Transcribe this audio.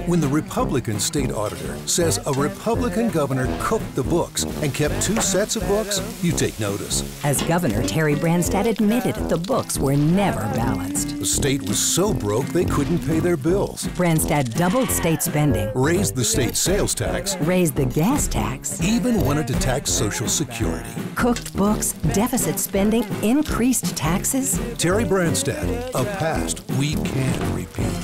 When the Republican state auditor says a Republican governor cooked the books and kept 2 sets of books, you take notice. As governor, Terry Branstad admitted the books were never balanced. The state was so broke they couldn't pay their bills. Branstad doubled state spending, Raised the state sales tax, raised the gas tax, even wanted to tax Social Security. cooked books, deficit spending, increased taxes. Terry Branstad, a past we can't repeat.